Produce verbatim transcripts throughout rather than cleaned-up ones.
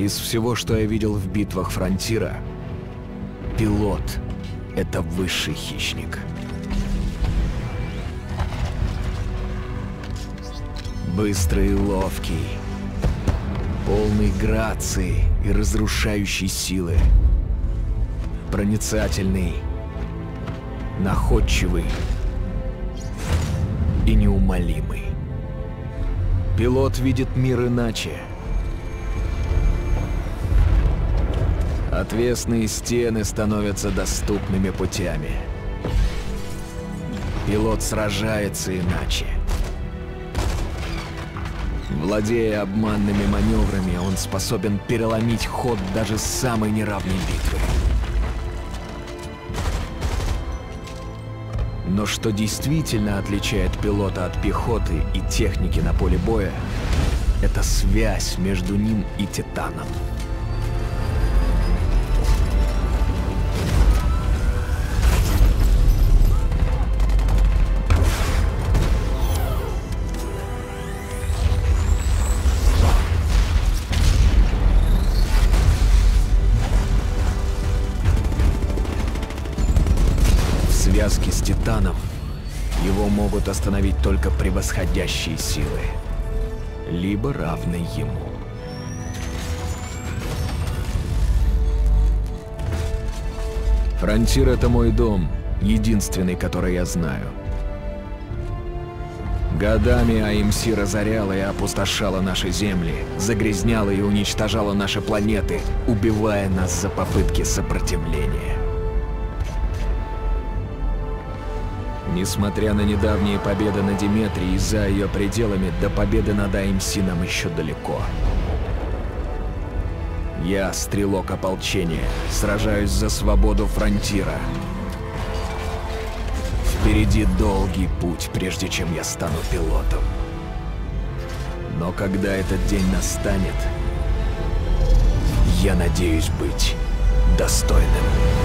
Из всего, что я видел в битвах Фронтира, пилот — это высший хищник. Быстрый и ловкий, полный грации и разрушающей силы. Проницательный, находчивый и неумолимый. Пилот видит мир иначе. Отвесные стены становятся доступными путями. Пилот сражается иначе. Владея обманными маневрами, он способен переломить ход даже самой неравной битвы. Но что действительно отличает пилота от пехоты и техники на поле боя, это связь между ним и Титаном. В связке с Титаном его могут остановить только превосходящие силы, либо равные ему. Фронтир — это мой дом, единственный, который я знаю. Годами эй эм си разоряла и опустошала наши земли, загрязняла и уничтожала наши планеты, убивая нас за попытки сопротивления. Несмотря на недавние победы на Диметрии и за ее пределами, до победы над эй эм си нам еще далеко. Я, стрелок ополчения, сражаюсь за свободу Фронтира. Впереди долгий путь, прежде чем я стану пилотом. Но когда этот день настанет, я надеюсь быть достойным.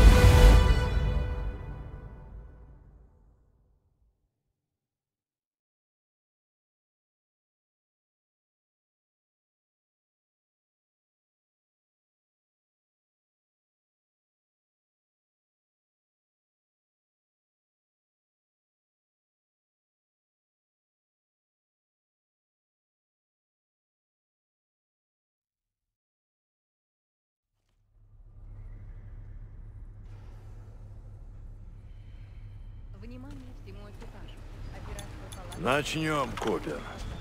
Внимание всему экипажу. Операция Начнем, Купер.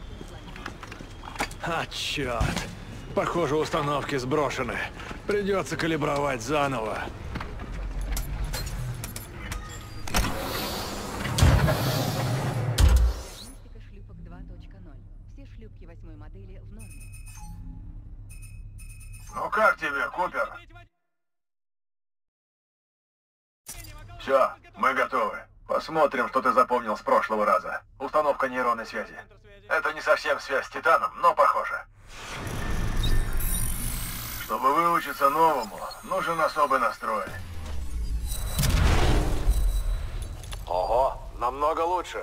А, черт! Похоже, установки сброшены. Придется калибровать заново. Диагностика шлюпок два точка ноль. Все шлюпки восьмой модели в норме. Ну как тебе, Купер? Все, мы готовы. Посмотрим, что ты запомнил с прошлого раза. Установка нейронной связи. Это не совсем связь с Титаном, но похоже. Чтобы выучиться новому, нужен особый настрой. Ого, намного лучше.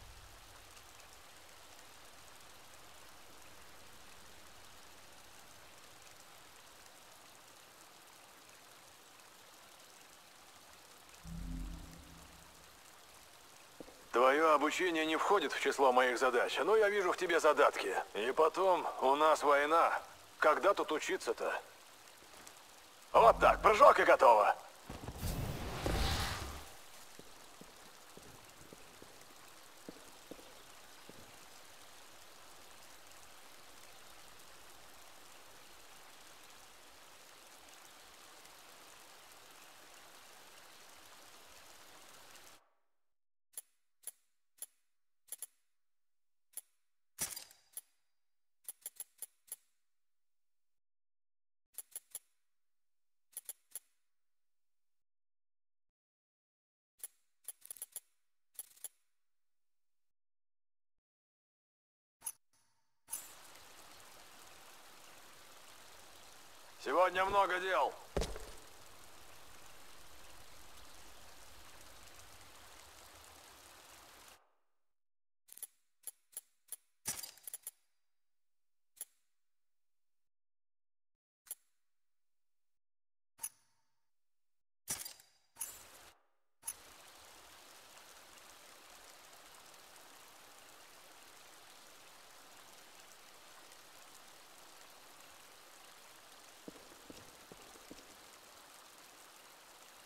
Твое обучение не входит в число моих задач, но я вижу в тебе задатки. И потом, у нас война. Когда тут учиться-то? Вот так, прыжок и готово. Сегодня много дел.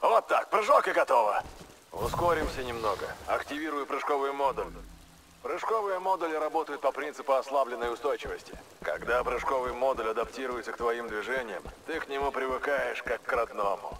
Вот так, прыжок и готово. Ускоримся немного. Активирую прыжковый модуль. Прыжковые модули работают по принципу ослабленной устойчивости. Когда прыжковый модуль адаптируется к твоим движениям, ты к нему привыкаешь как к родному.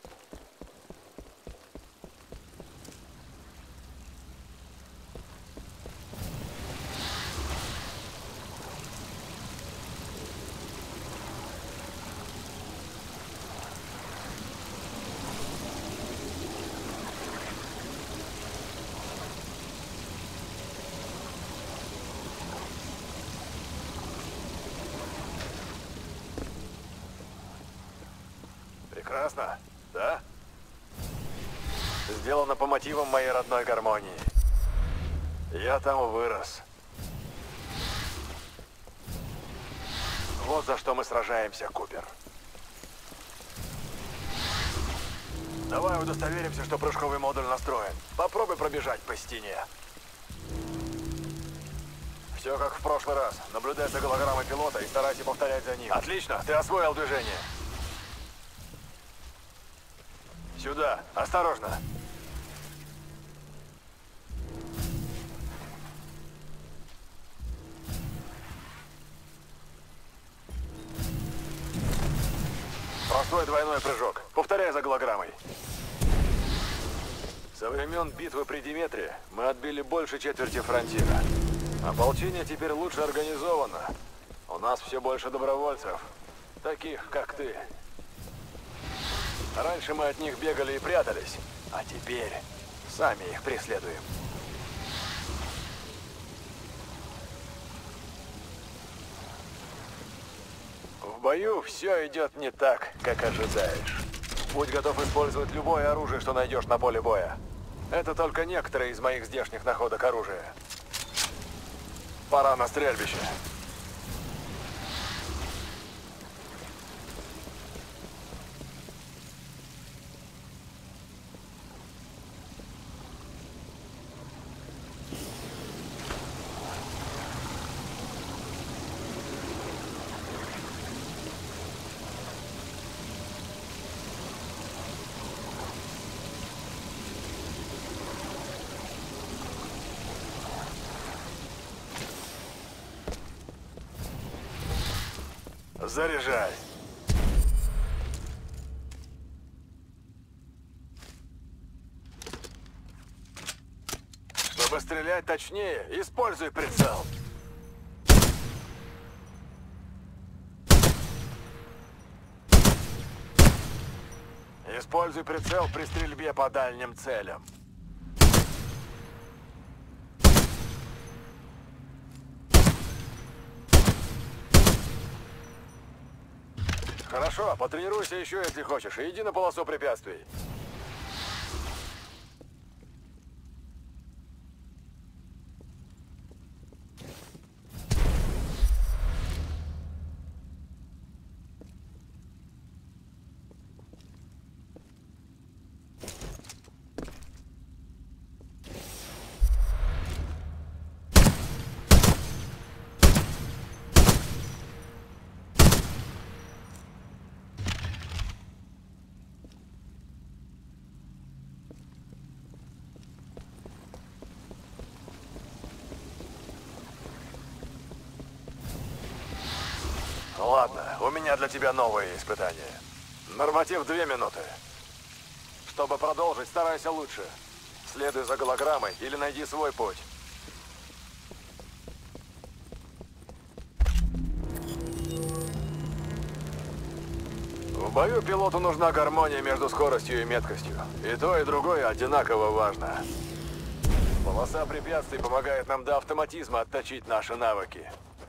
Прекрасно, да? Сделано по мотивам моей родной гармонии. Я там вырос. Вот за что мы сражаемся, Купер. Давай удостоверимся, что прыжковый модуль настроен. Попробуй пробежать по стене. Все как в прошлый раз. Наблюдай за голограммой пилота и старайся повторять за ним. Отлично, ты освоил движение. Сюда, осторожно. Простой двойной прыжок. Повторяй за голограммой. Со времен битвы при Диметре мы отбили больше четверти фронтира. Ополчение теперь лучше организовано. У нас все больше добровольцев, таких как ты. Раньше мы от них бегали и прятались, а теперь сами их преследуем. В бою все идет не так, как ожидаешь. Будь готов использовать любое оружие, что найдешь на поле боя. Это только некоторые из моих здешних находок оружия. Пора на стрельбище. Заряжай. Чтобы стрелять точнее, используй прицел. Используй прицел при стрельбе по дальним целям. Хорошо, потренируйся еще, если хочешь, и иди на полосу препятствий. Ладно, у меня для тебя новые испытания. Норматив две минуты. Чтобы продолжить, старайся лучше. Следуй за голограммой или найди свой путь. В бою пилоту нужна гармония между скоростью и меткостью. И то, и другое одинаково важно. Полоса препятствий помогает нам до автоматизма отточить наши навыки.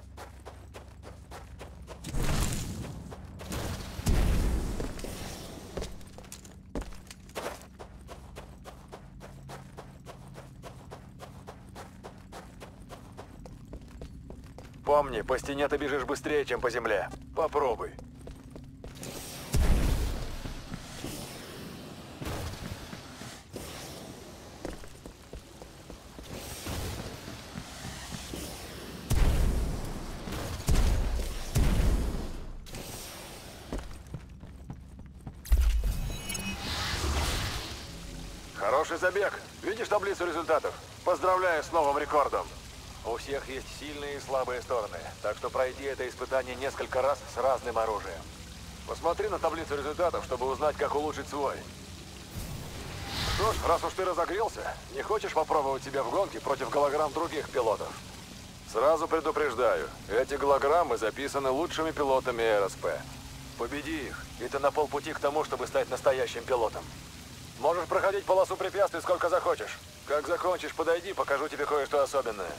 Помни, по стене ты бежишь быстрее, чем по земле. Попробуй. Хороший забег. Видишь таблицу результатов? Поздравляю с новым рекордом. У всех есть сильные и слабые стороны, так что пройди это испытание несколько раз с разным оружием. Посмотри на таблицу результатов, чтобы узнать, как улучшить свой. Что ж, раз уж ты разогрелся, не хочешь попробовать себя в гонке против голограмм других пилотов? Сразу предупреждаю, эти голограммы записаны лучшими пилотами эр эс пэ. Победи их, и ты на полпути к тому, чтобы стать настоящим пилотом. Можешь проходить полосу препятствий сколько захочешь. Как закончишь, подойди, покажу тебе кое-что особенное.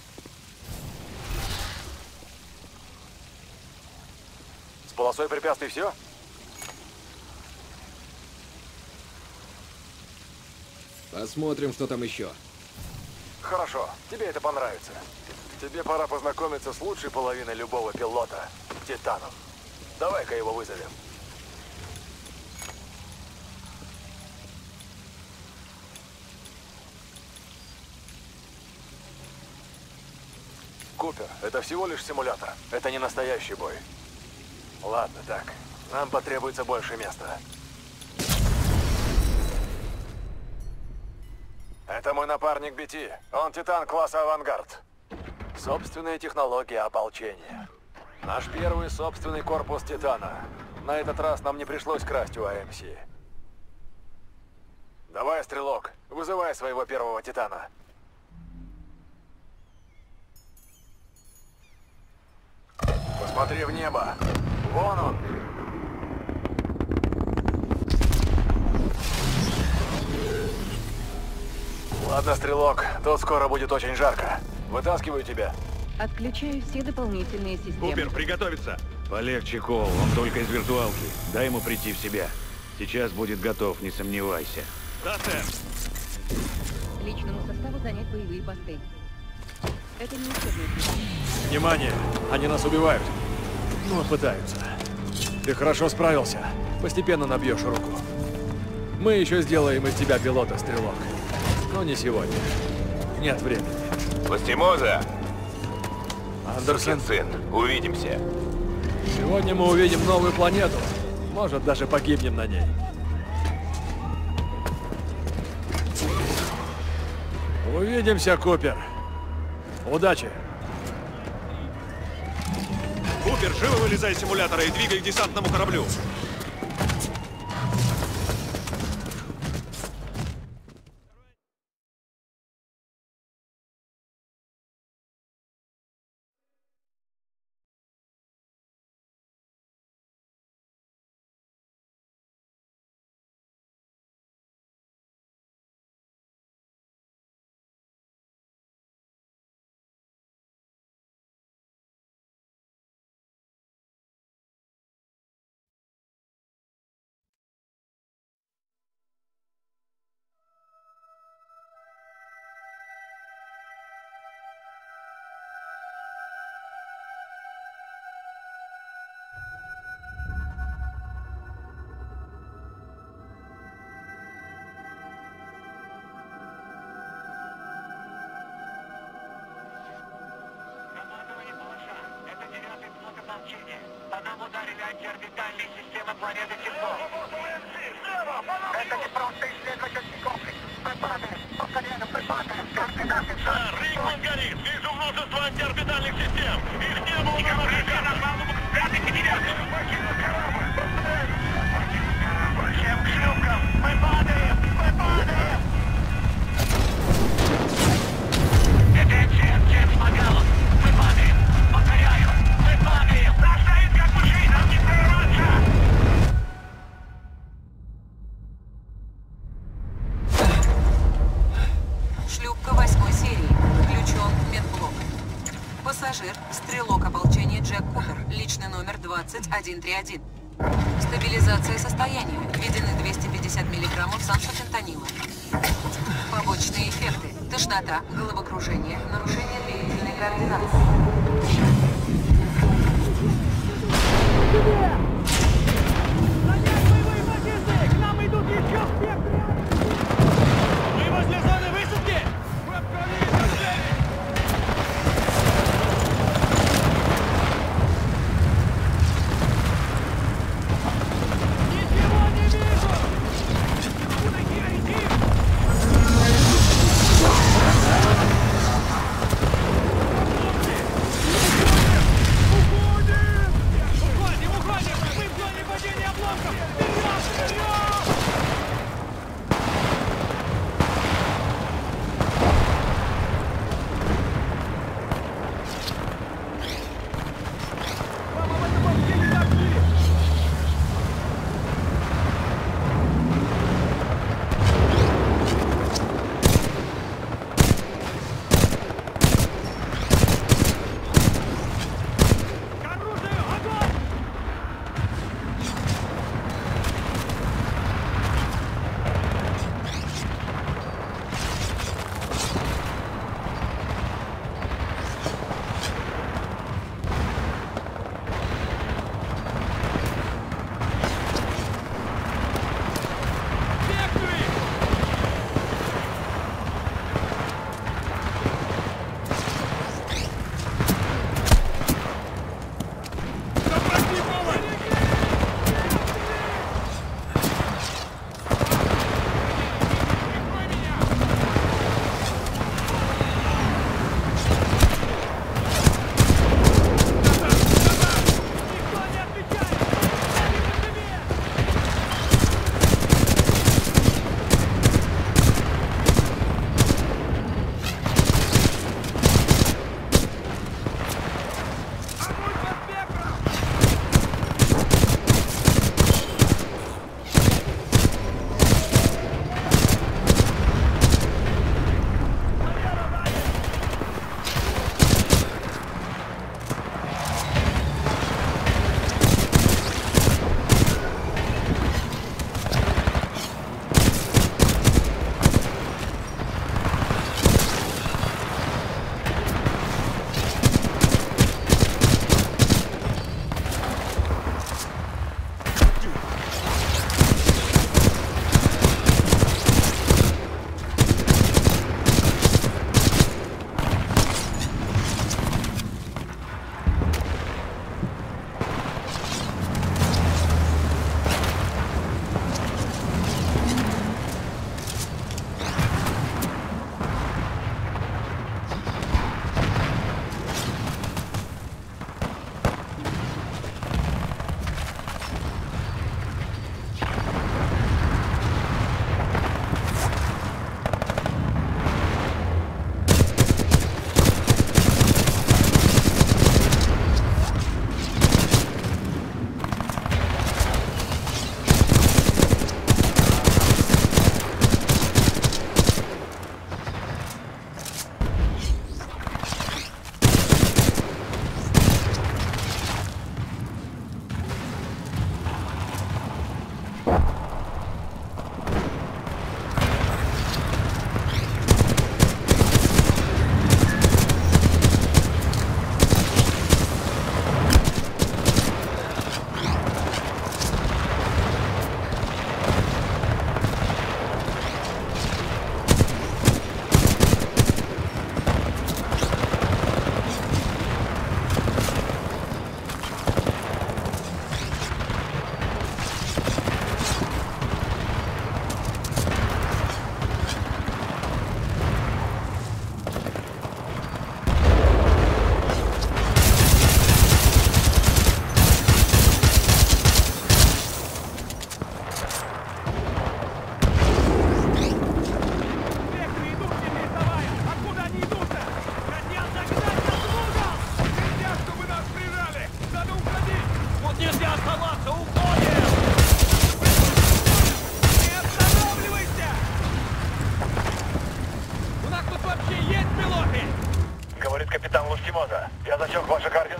С полосой препятствий все? Посмотрим, что там еще. Хорошо, тебе это понравится. Тебе пора познакомиться с лучшей половиной любого пилота, Титаном. Давай-ка его вызовем. Купер, это всего лишь симулятор. Это не настоящий бой. Ладно, так. Нам потребуется больше места. Это мой напарник би ти. Он Титан класса Авангард. Собственные технологии ополчения. Наш первый собственный корпус Титана. На этот раз нам не пришлось красть у а эм си. Давай, стрелок, вызывай своего первого Титана. Посмотри в небо. Вон он. Ладно, стрелок, тут скоро будет очень жарко. Вытаскиваю тебя. Отключаю все дополнительные системы. Купер, приготовиться! Полегче, Кол, он только из виртуалки. Дай ему прийти в себя. Сейчас будет готов, не сомневайся. Да, сэр! Личному составу занять боевые посты. Это не учебный путь. Внимание! Они нас убивают. Ну, пытаются. Ты хорошо справился. Постепенно набьешь руку. Мы еще сделаем из тебя пилота, стрелок. Но не сегодня. Нет времени. Ластимоза! Андерсон, Сын, увидимся. сегодня мы увидим новую планету. Может, даже погибнем на ней. Увидимся, Купер. Удачи. Купер, живо вылезай из симулятора и двигай к десантному кораблю. По нам ударили антиорбитальные системы планеты Тепло. Это не просто исследовательский комплекс. Мы падаем, по колено мы падаем. Координаты. Да, Рикман горит. Вижу множество антиорбитальных систем. Их не было на маршруте. На палубу. Пятый девятый. Покинуть корабль. Покинуть корабль. Всем к шлюпкам. Мы падаем. Мы падаем. Это Джем, Джем с Магалом. Мы падаем. Повторяю. Мы падаем. Нас стоит как мужей. Нам не прорваться. Шлюпка восьмой серии. Включен медблок. Пассажир, стрелок ополчения Джек Купер. Личный номер двадцать один тридцать один. Стабилизация состояния. Введены двести пятьдесят миллиграммов сансофентанила. Побочные эффекты. Тошнота, головокружение, нарушение двигательной координации. Мы возле зоны высадки! Мы отправились! Ничего не вижу! Куда идти?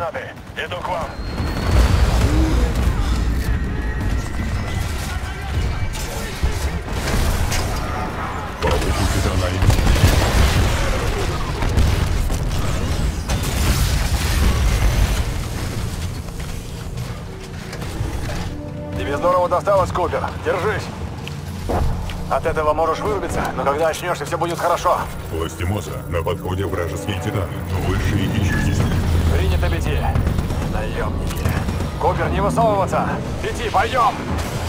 координаты. Иду к вам. Получу Титана МС. Тебе здорово досталось, Купер. Держись. От этого можешь вырубиться, но когда очнешься, все будет хорошо. Ластимоса, на подходе вражеские титаны. Высшие и чистейшие. Принято, Бити. Наемники. Купер, не высовываться. Бити, пойдем.